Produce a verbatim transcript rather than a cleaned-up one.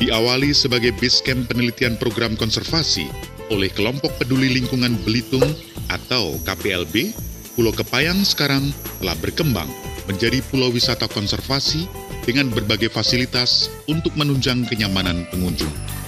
Diawali sebagai base camp penelitian program konservasi oleh Kelompok Peduli Lingkungan Belitung atau K P L B, Pulau Kepayang sekarang telah berkembang menjadi pulau wisata konservasi dengan berbagai fasilitas untuk menunjang kenyamanan pengunjung.